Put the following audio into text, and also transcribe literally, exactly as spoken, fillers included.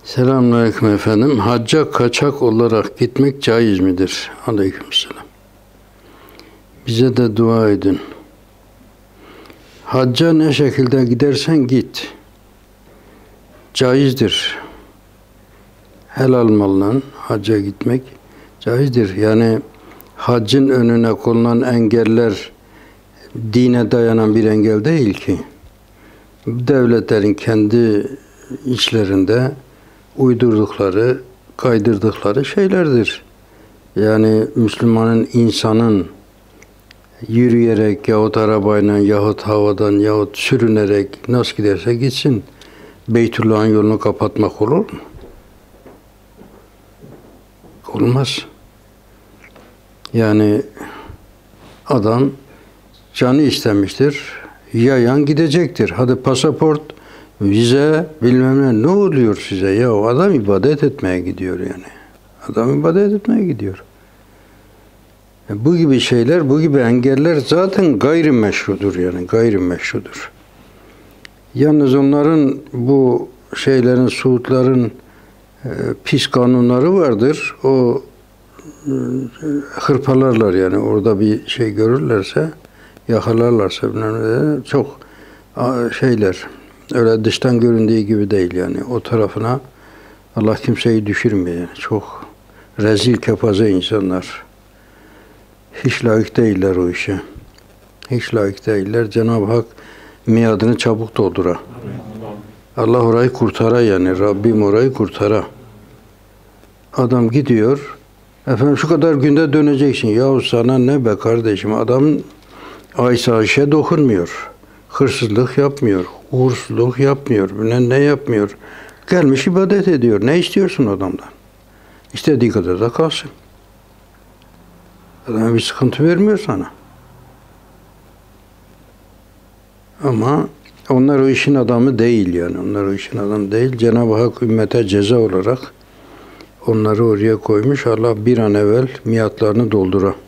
Selamünaleyküm efendim. Hacca kaçak olarak gitmek caiz midir? Aleykümselam. Bize de dua edin. Hacca ne şekilde gidersen git. Caizdir. Helal mallan hacca gitmek caizdir. Yani haccın önüne konulan engeller dine dayanan bir engel değil ki. Devletlerin kendi içlerinde uydurdukları, kaydırdıkları şeylerdir. Yani Müslümanın, insanın yürüyerek yahut arabayla yahut havadan yahut sürünerek nasıl giderse gitsin, Beytullah'ın yolunu kapatmak olur mu? Olmaz. Yani adam canı istemiştir, yayan gidecektir. Hadi pasaport, vize, bilmem ne, ne oluyor size ya? O adam ibadet etmeye gidiyor yani. Adam ibadet etmeye gidiyor. Bu gibi şeyler, bu gibi engeller zaten gayrimeşrudur yani, gayrimeşrudur. Yalnız onların, bu şeylerin, Suudların e, pis kanunları vardır. O e, hırpalarlar yani, orada bir şey görürlerse, yakalarlarsa bilmem ne, çok a, şeyler, öyle dıştan göründüğü gibi değil yani. O tarafına Allah kimseyi düşürmüyor yani. Çok rezil, kepaze insanlar. Hiç layık değiller o işe. Hiç layık değiller. Cenab-ı Hak miadını çabuk doldura. Allah orayı kurtara yani. Rabbim orayı kurtara. Adam gidiyor. Efendim şu kadar günde döneceksin. Yahu sana ne be kardeşim? Adam aysayişe dokunmuyor. Hırsızlık yapmıyor. Uğursuzluk yapmıyor. Ne, ne yapmıyor. Gelmiş ibadet ediyor. Ne istiyorsun adamdan? İstediği kadar da kalsın. Adam bir sıkıntı vermiyor sana. Ama onlar o işin adamı değil yani. Onlar o işin adamı değil. Cenab-ı Hak ümmete ceza olarak onları oraya koymuş. Allah bir an evvel miatlarını doldura.